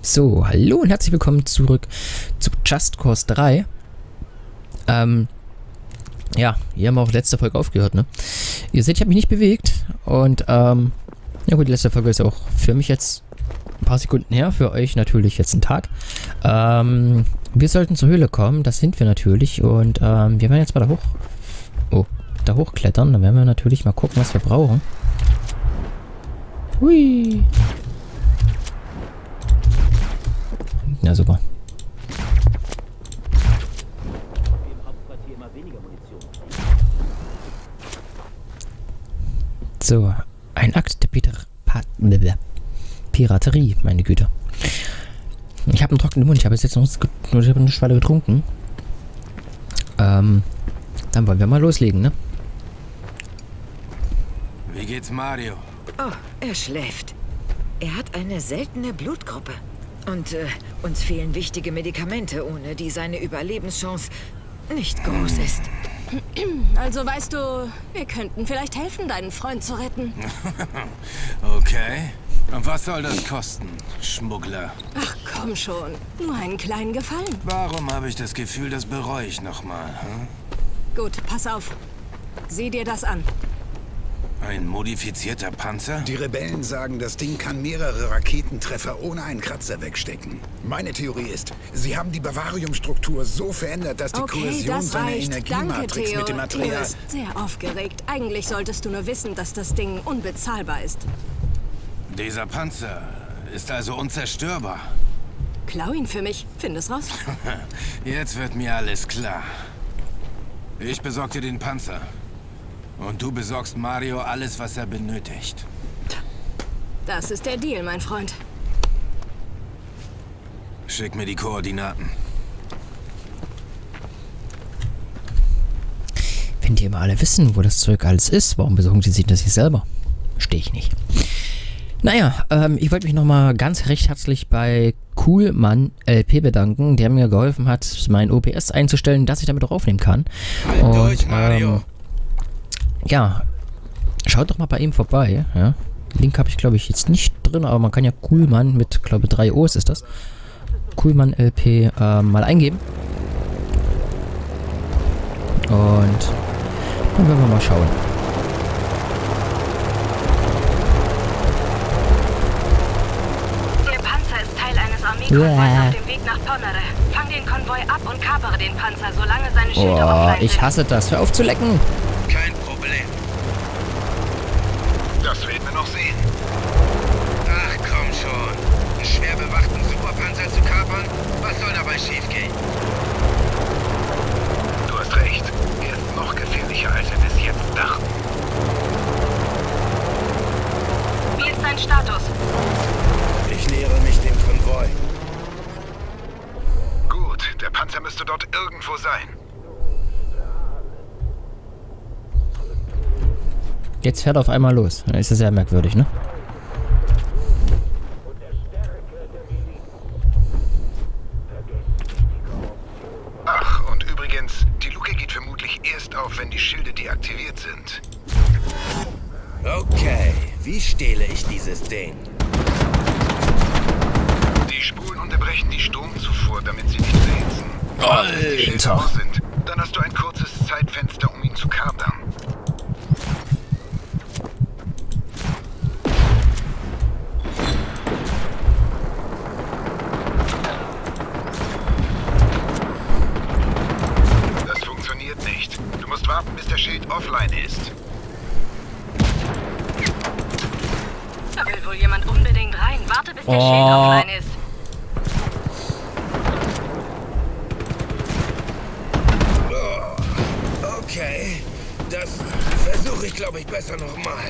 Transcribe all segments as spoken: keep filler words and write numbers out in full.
So, hallo und herzlich willkommen zurück zu Just Cause drei. Ähm, ja, hier haben wir auch letzte Folge aufgehört, ne? Ihr seht, ich habe mich nicht bewegt und, ähm, ja gut, die letzte Folge ist auch für mich jetzt ein paar Sekunden her, für euch natürlich jetzt ein Tag. Ähm, wir sollten zur Höhle kommen, das sind wir natürlich und, ähm, wir werden jetzt mal da hoch, oh, da hochklettern, dann werden wir natürlich mal gucken, was wir brauchen. Hui! Ja, super. So, ein Akt der Piter pa Piraterie, meine Güte. Ich habe einen trockenen Mund, ich habe jetzt noch nur eine Schwalle getrunken. Ähm, dann wollen wir mal loslegen, ne? Wie geht's Mario? Oh, er schläft. Er hat eine seltene Blutgruppe. Und äh, uns fehlen wichtige Medikamente, ohne die seine Überlebenschance nicht groß ist. Also weißt du, wir könnten vielleicht helfen, deinen Freund zu retten. Okay. Und was soll das kosten, Schmuggler? Ach komm schon, nur einen kleinen Gefallen. Warum habe ich das Gefühl, das bereue ich nochmal, hm? Gut, pass auf. Sieh dir das an. Ein modifizierter Panzer? Die Rebellen sagen, das Ding kann mehrere Raketentreffer ohne einen Kratzer wegstecken. Meine Theorie ist, sie haben die Bavariumstruktur so verändert, dass die Okay, Kohäsion das seiner reicht. Energiematrix Danke, Theo. mit dem Du Material... bist sehr aufgeregt. Eigentlich solltest du nur wissen, dass das Ding unbezahlbar ist. Dieser Panzer ist also unzerstörbar. Klau ihn für mich. Find es raus. Jetzt wird mir alles klar. Ich besorge dir den Panzer. Und du besorgst Mario alles, was er benötigt. Das ist der Deal, mein Freund. Schick mir die Koordinaten. Wenn die immer alle wissen, wo das Zeug alles ist, warum besorgen sie sich das nicht selber? Verstehe ich nicht. Naja, ähm, ich wollte mich nochmal ganz recht herzlich bei Coolmann L P bedanken, der mir geholfen hat, mein O B S einzustellen, dass ich damit auch aufnehmen kann. Halt Und, durch, Mario. Ähm, ja, schaut doch mal bei ihm vorbei. Ja. Link habe ich, glaube ich, jetzt nicht drin, aber man kann ja Coolmann mit, glaube ich, drei O's ist das. Coolmann L P äh, mal eingeben. Und dann werden wir mal schauen. Der Panzer ist Teil eines Armeekonvois auf dem Weg nach Ponere. Fang den Konvoi ab und kapere den Panzer, solange seine Schilde Oh, offline sind. ich hasse das. Hör auf zu lecken. Kein Problem. Das werden wir noch sehen. Ach komm schon. Einen schwer bewachten Superpanzer zu kapern? Was soll dabei schiefgehen? Du hast recht. Er ist noch gefährlicher, als wir bis jetzt dachten. Wie ist dein Status? Ich nähere mich dem Konvoi. Gut, der Panzer müsste dort irgendwo sein. Jetzt fährt er auf einmal los. Das ist ja sehr merkwürdig, ne? Ach, und übrigens, die Luke geht vermutlich erst auf, wenn die Schilde deaktiviert sind. Okay, wie stehle ich dieses Ding? Die Spulen unterbrechen die Stromzufuhr, damit sie nicht verhitzen. Wenn die Schilde Alter. aus sind, dann hast du ein kurzes Zeitfenster, um ihn zu kapern. Das funktioniert nicht. Du musst warten, bis der Schild offline ist. Da will wohl jemand unbedingt rein. Warte, bis der Oh. Schild offline ist. Okay, das versuche ich, glaube ich, besser nochmal.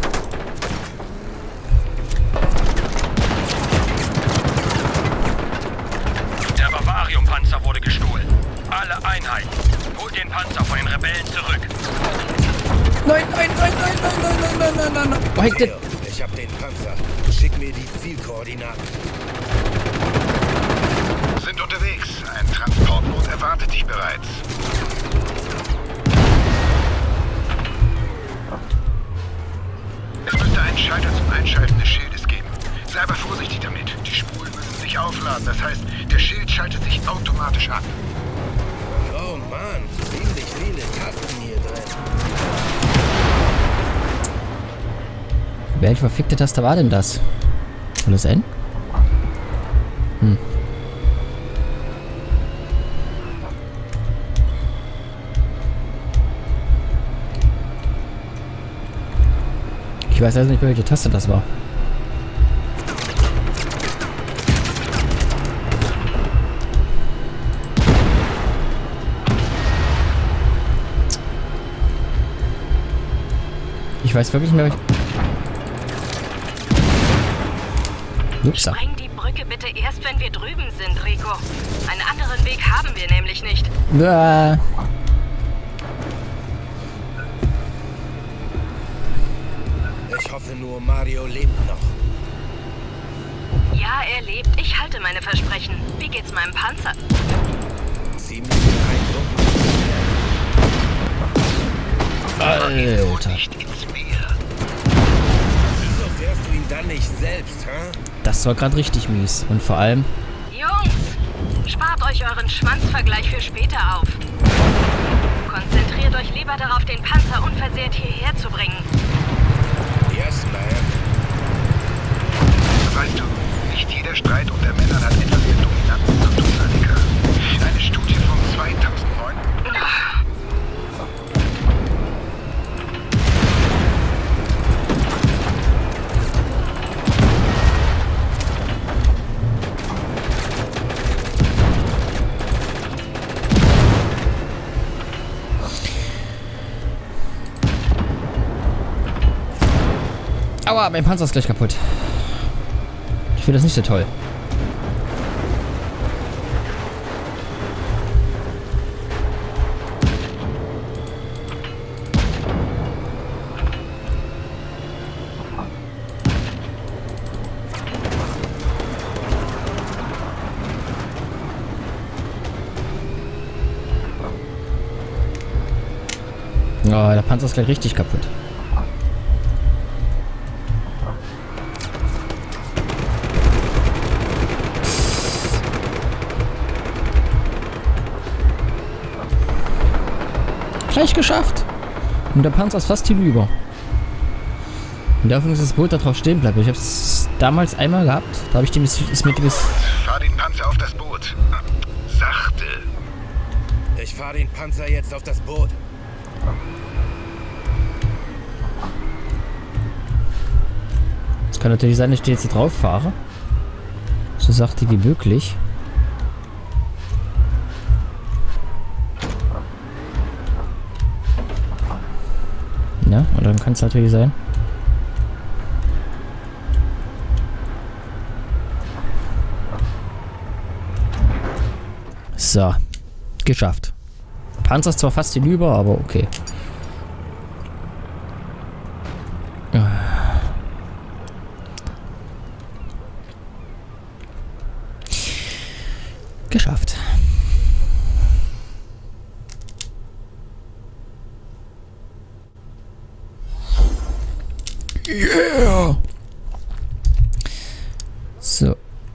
Der Bavarium-Panzer wurde gestohlen. Alle Einheiten, holt den Panzer von den Rebellen zurück. Nein, nein, nein, nein, nein, nein, nein, nein, nein, nein, nein. Oh, Theo, ich hab den Panzer. Schick mir die Zielkoordinaten. Sind unterwegs. Ein Transportboot erwartet dich bereits. Es müsste einen Schalter zum Einschalten des Schildes geben. Sei aber vorsichtig damit. Die Spulen müssen sich aufladen. Das heißt, der Schild schaltet sich automatisch ab. Oh Mann, ziemlich viele Tasten hier drin. Welche verfickte Taste war denn das? Soll das N? Hm. Ich weiß also nicht, welche Taste das war. Ich weiß wirklich nicht mehr, welche... Upsa. Spreng die Brücke bitte erst, wenn wir drüben sind, Rico. Einen anderen Weg haben wir nämlich nicht. Uah. Ich hoffe nur, Mario lebt noch. Ja, er lebt. Ich halte meine Versprechen. Wie geht's meinem Panzer? Ziemlich beeindruckend. Alter. Nicht ins Meer. Wieso fährst du ihn dann nicht selbst, hä? Das war gerade richtig mies. Und vor allem... Jungs, spart euch euren Schwanzvergleich für später auf. Konzentriert euch lieber darauf, den Panzer unversehrt hierher zu bringen. Yes, man. Weißt du, nicht jeder Streit unter Männern hat etwas mit Dominanz zu tun, Annika. Eine Studie von zweitausendneun... Aua, mein Panzer ist gleich kaputt. Ich finde das nicht so toll. Oh, der Panzer ist gleich richtig kaputt. Gleich geschafft. Und der Panzer ist fast hinüber. Und davon ist das Boot da drauf stehen bleibt. Ich habe es damals einmal gehabt. Da habe ich dem ist mit bis. Fahr den Panzer auf das Boot. Sachte. Ich fahre den Panzer jetzt auf das Boot. Es kann natürlich sein, dass ich jetzt hier drauf fahre. So sachte wie möglich. Ja, und dann kann es natürlich sein. So, geschafft. Panzer ist zwar fast hinüber, aber okay. Geschafft. Yeah! So.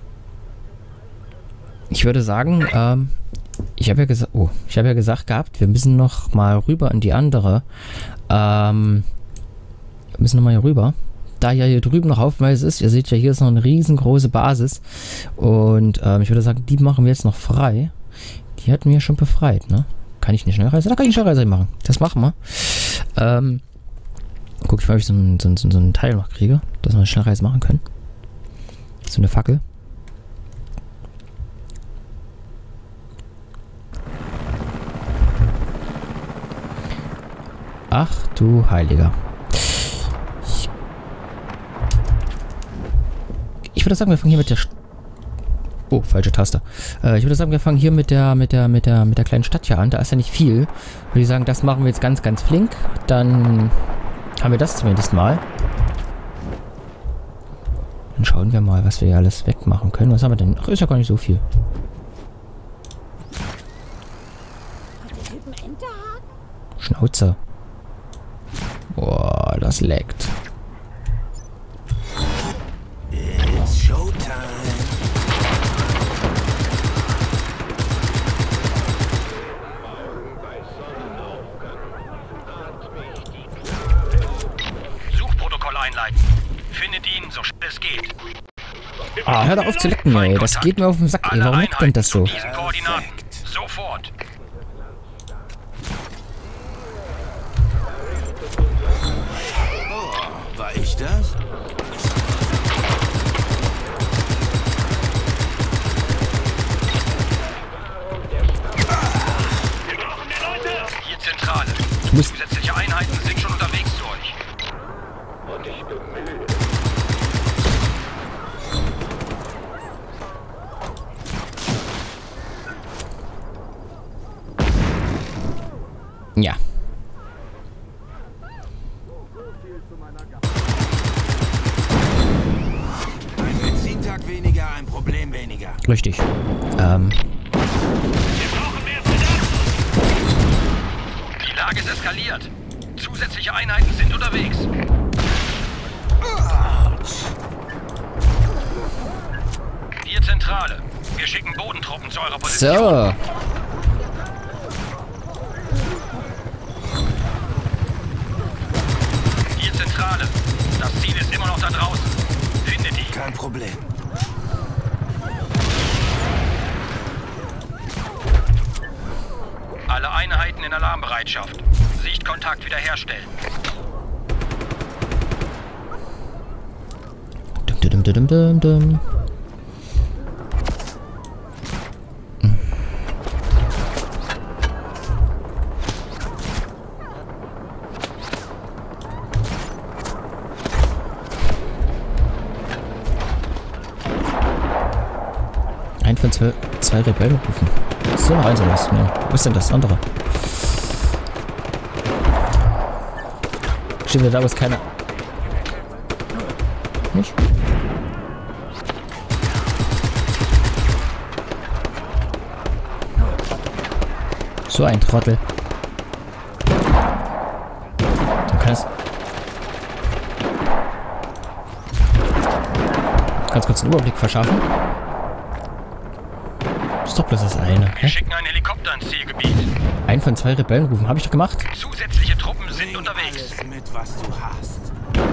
Ich würde sagen, ähm, ich habe ja gesagt, oh, ich habe ja gesagt gehabt, wir müssen noch mal rüber in die andere, ähm, wir müssen noch mal hier rüber. Da ja hier drüben noch haufenweise ist, ihr seht ja, hier ist noch eine riesengroße Basis und ähm, ich würde sagen, die machen wir jetzt noch frei. Die hatten wir schon befreit, ne? Kann ich eine Schnellreise? Da kann ich eine Schnellreise machen. Das machen wir. Ähm, guck ich mal, ob ich so ein, so, ein, so ein Teil noch kriege, dass wir eine Schnellreise machen können. So eine Fackel. Ach du Heiliger. Ich würde sagen, wir fangen hier mit der... St oh, falsche Taste. Äh, ich würde sagen, wir fangen hier mit der, mit der, mit der, mit der kleinen Stadt hier an. Da ist ja nicht viel. Würde ich sagen, das machen wir jetzt ganz, ganz flink. Dann haben wir das zumindest mal. Dann schauen wir mal, was wir hier alles wegmachen können. Was haben wir denn? Ach, ist ja gar nicht so viel. Schnauze. Boah, das leckt. It's Showtime. Ah, hör doch auf zu lecken, ey. Das geht mir auf den Sack, ey. Warum leckt denn das so? Sofort. Oh, war ich das? Hier Zentrale. Du musst... Zusätzliche Einheiten sind schon unterwegs zu euch. Und ich bemühe. Ja. Ein Benzintag weniger, ein Problem weniger. Richtig. Ähm... Die Lage ist eskaliert. Zusätzliche Einheiten sind unterwegs. Hier Zentrale. Wir schicken Bodentruppen zu eurer Position. So. Hier Zentrale. Das Ziel ist immer noch da draußen. Findet die. Kein Problem. Alle Einheiten in Alarmbereitschaft. Sichtkontakt wiederherstellen. Dum, dum, dum, dum, dum. Ein von zwei, zwei Rebellen rufen. So, noch eins oder was? Nee. Wo ist denn das andere? Stimmt, da ist keiner. Nicht? So ein Trottel. Du kannst... Kannst kurz einen Überblick verschaffen. Ist doch bloß das eine. Wir Hä? schicken einen Helikopter ins Zielgebiet. Ein von zwei Rebellen rufen. Habe ich doch gemacht. Zusätzliche Truppen sind Bring unterwegs. alles mit, was du hast.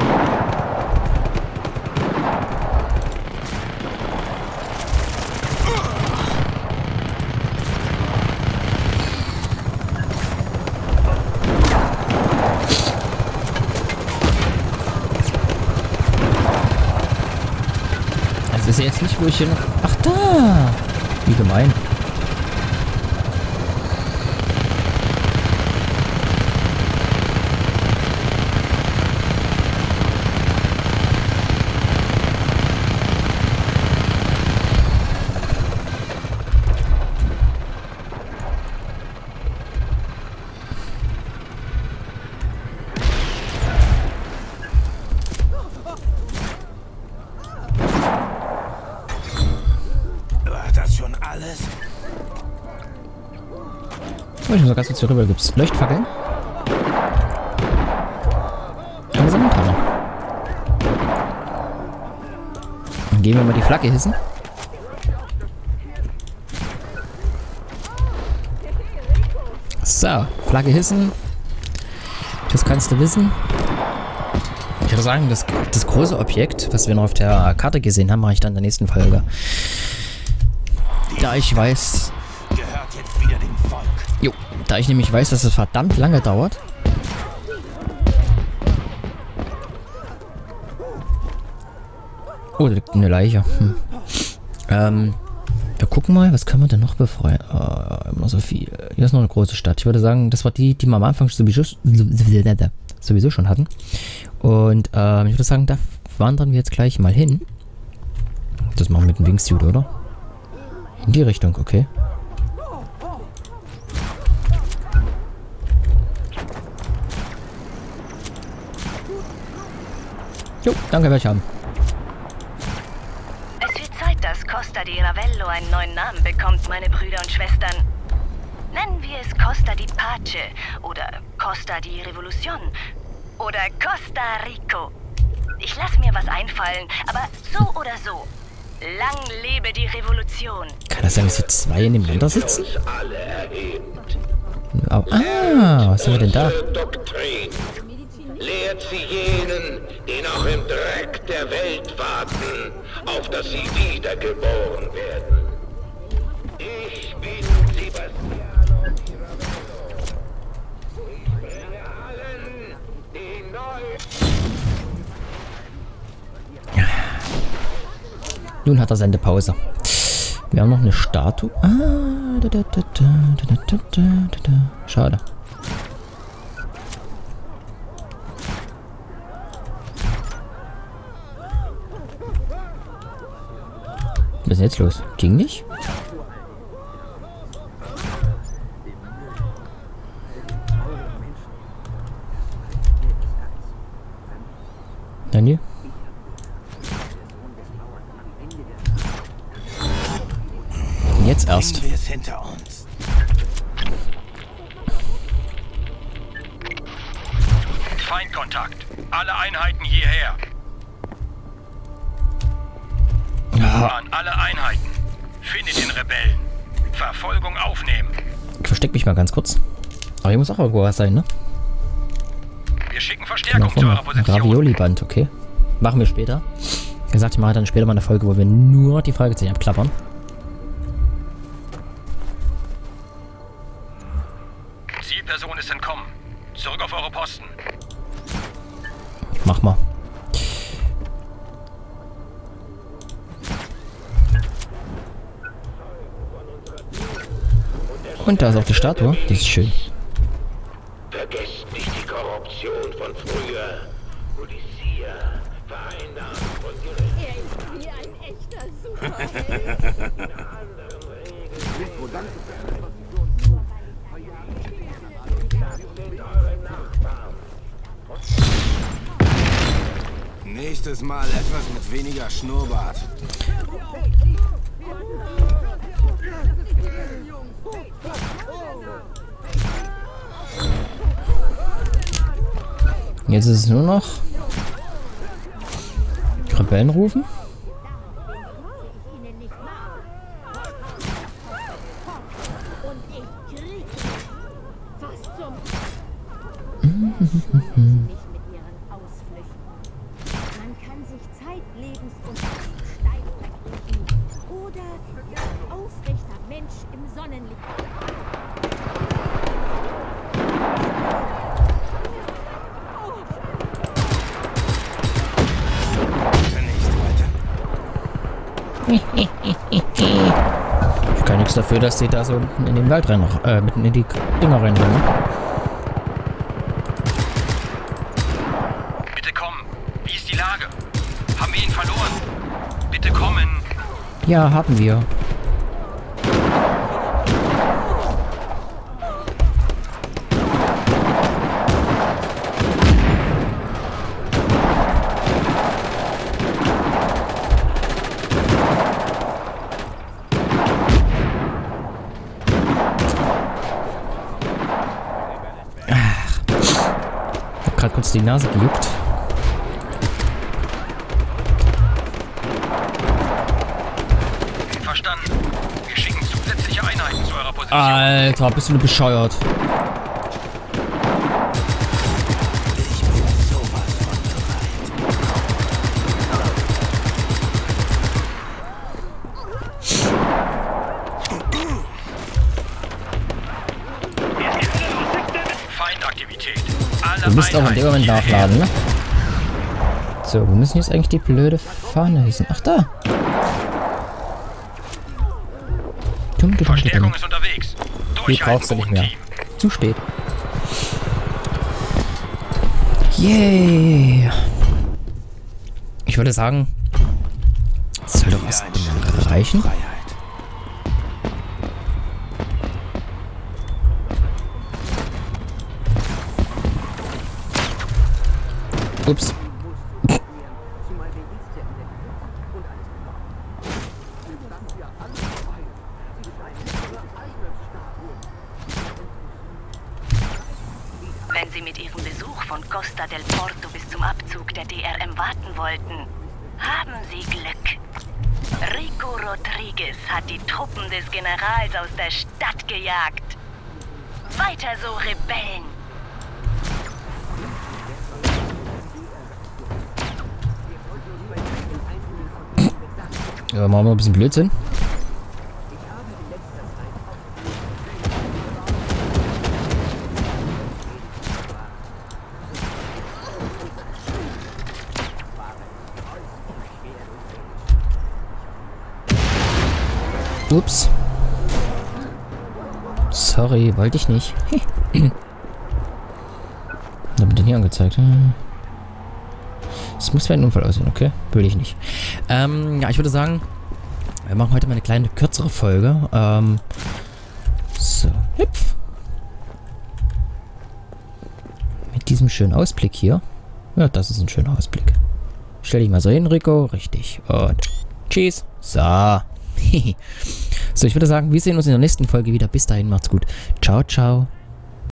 Also ist ja jetzt nicht, wo ich hier noch... Ach, da! Wie gemein. War das schon alles? Oh, ich muss noch ganz kurz hier rüber. Gibt's Leuchtfackeln? Eine Sammelkanne. Dann gehen wir mal die Flagge hissen. So, Flagge hissen. Das kannst du wissen. Ich würde sagen, das, das große Objekt, was wir noch auf der Karte gesehen haben, mache ich dann in der nächsten Folge. Da ich weiß... Gehört jetzt wieder dem Volk. Jo, da ich nämlich weiß, dass es verdammt lange dauert. Oh, da liegt eine Leiche. Hm. Ähm, wir gucken mal, was können wir denn noch befreien? Äh, immer noch so viel. Hier ist noch eine große Stadt. Ich würde sagen, das war die, die wir am Anfang sowieso, sowieso schon hatten. Und ähm, ich würde sagen, da wandern wir jetzt gleich mal hin. Das machen wir mit dem Wingsuit, oder? In die Richtung, okay. Jo, danke, werde ich haben. Es wird Zeit, dass Costa di Ravello einen neuen Namen bekommt, meine Brüder und Schwestern. Nennen wir es Costa di Pace oder Costa di Revolution oder Costa Rico. Ich lasse mir was einfallen, aber so oder so. Lang lebe die Revolution. Kann das sein, dass hier zwei nebeneinander sitzen? Uns alle erhebt. Oh, ah, was haben wir denn da? Unsere Doktrin lehrt sie jenen, die noch im Dreck der Welt warten, auf dass sie wiedergeboren werden. Ich bin Sebastiano Miravello. Ich bringe allen die neue... Nun hat er seine Pause. Wir haben noch eine Statue. Ah, da, da, da, da, da, da, da, da. Schade. Was ist denn jetzt los? Ging nicht? Daniel? Jetzt erst. Wir es hinter uns. Feindkontakt. Alle Einheiten hierher. Ja. An alle Einheiten. Findet den Rebellen. Verfolgung aufnehmen. Ich versteck mich mal ganz kurz. Aber hier muss auch irgendwo was sein, ne? Wir schicken Verstärkung zu eurer Position. Ravioli-Band, okay. Machen wir später. Wie gesagt, ich mache dann später mal eine Folge, wo wir nur die Fragezeichen abklappern. Zielperson ist entkommen. Zurück auf eure Posten. Mach mal. Und da ist auch die Statue. Die ist schön. Vergesst nicht die Korruption von früher. Odysseia, vereinnahmt von Gericht. Er ist wie ein echter Superheld. Nächstes Mal etwas mit weniger Schnurrbart. Jetzt ist es nur noch Rebellen rufen. Ich kann nichts dafür, dass die da so in den Wald rennen, äh, mitten in die Dinger rennen. Bitte kommen. Wie ist die Lage? Haben wir ihn verloren? Bitte kommen. Ja, haben wir. Kurz die Nase gejuckt. Verstanden. Wir schicken zusätzliche Einheiten zu eurer Position. Alter, bist du bescheuert? Feindaktivität. Alle Du musst auch in dem Moment Einheiten nachladen, ne? So, wo müssen jetzt eigentlich die blöde Fahne hissen? Ach, da! Dum, dum, dum, Verstärkung dum. ist unterwegs. Die brauchst du nicht mehr. Zu spät. Yay! Ich würde sagen, das soll doch was reichen. Ups. Wenn Sie mit Ihrem Besuch von Costa del Porto bis zum Abzug der D R M warten wollten, haben Sie Glück. Rico Rodriguez hat die Truppen des Generals aus der Stadt gejagt. Weiter so, Rebellen! Ja, machen wir ein bisschen Blödsinn. Ups. Sorry, wollte ich nicht. Was haben wir denn hier angezeigt? Es muss wie ein Unfall aussehen, okay? Will ich nicht. Ähm, ja, ich würde sagen, wir machen heute mal eine kleine kürzere Folge. Ähm, so, hüpf. Mit diesem schönen Ausblick hier. Ja, das ist ein schöner Ausblick. Stell dich mal so hin, Rico. Richtig. Und tschüss. So. So, ich würde sagen, wir sehen uns in der nächsten Folge wieder. Bis dahin, macht's gut. Ciao, ciao.